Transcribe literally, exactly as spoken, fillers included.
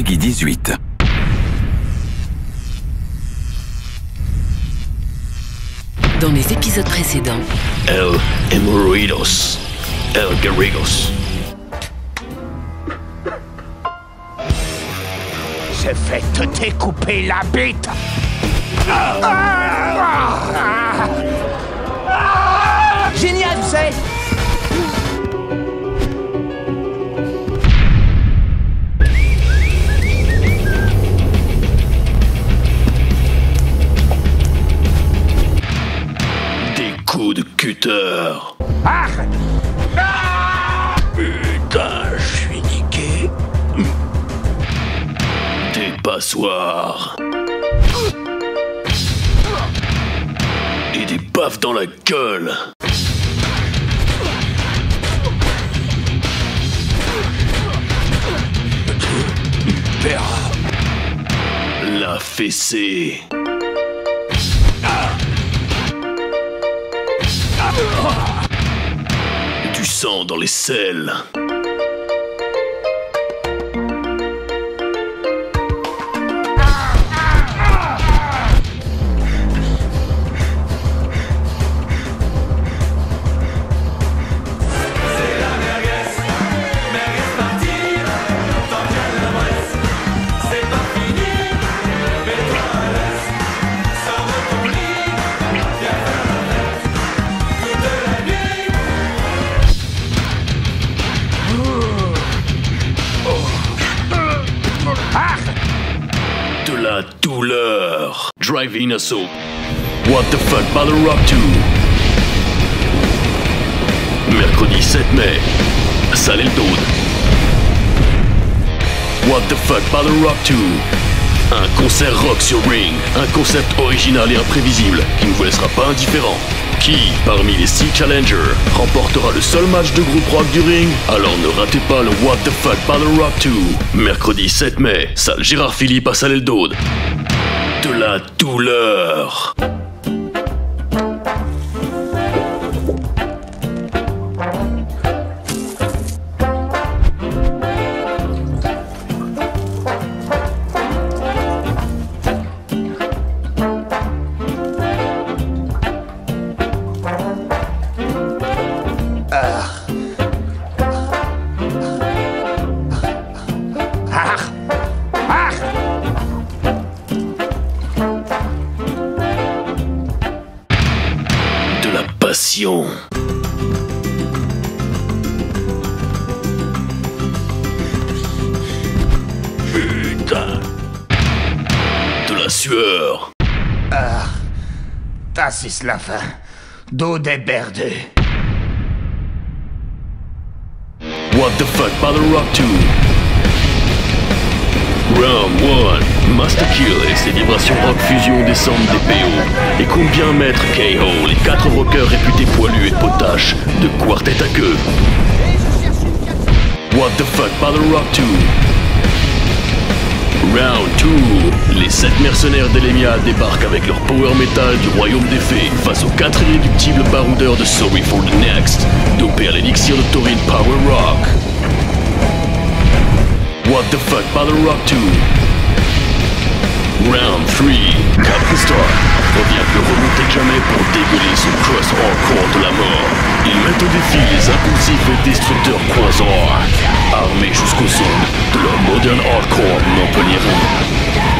Peggy dix-huit. Dans les épisodes précédents, El Hemorrhoidos, El Garrigos. Je vais te découper la bite. Ah, ah, ah, ah. Génial, tu sais. Des coups de cutter. Ah. Ah. Putain, je suis niqué. Des passoires. Et des baffes dans la gueule. La fessée. Du sang dans les selles. De la douleur. Driving Assault. What the Fuck Battle Rock deux. Mercredi sept mai. Salle Eldod. What the Fuck Battle Rock deux. Un concert rock sur Ring. Un concept original et imprévisible qui ne vous laissera pas indifférent. Qui, parmi les six challengers, remportera le seul match de groupe rock du Ring? Alors ne ratez pas le What the Fuck Battle Rock deux. Mercredi sept mai, salle Gérard Philippe à Salle Eldod. De la douleur. Passion. Putain. De la sueur. Ah. Das ist la fin. Do des berde. What the Fuck Battle Rock deux. Round one. Master Kill et ses vibrations rock fusion descendent des P O. Et combien mettre K O, les quatre rockers réputés poilus et potaches, de quartet à queue. What the Fuck Battle Rock deux. Round deux. Les sept mercenaires d'Elemia débarquent avec leur power metal du royaume des fées face aux quatre irréductibles baroudeurs de Sorry for the Next, dopés à l'élixir de Taurine Power Rock. What the Fuck Battle Rock deux. Round trois. Captain Star revient plus remonté que jamais pour dégueuler son cross hardcore de la mort. Il met au défi les impulsifs et destructeurs croiseurs, armés jusqu'aux ongles de leur modern hardcore montpelliérain.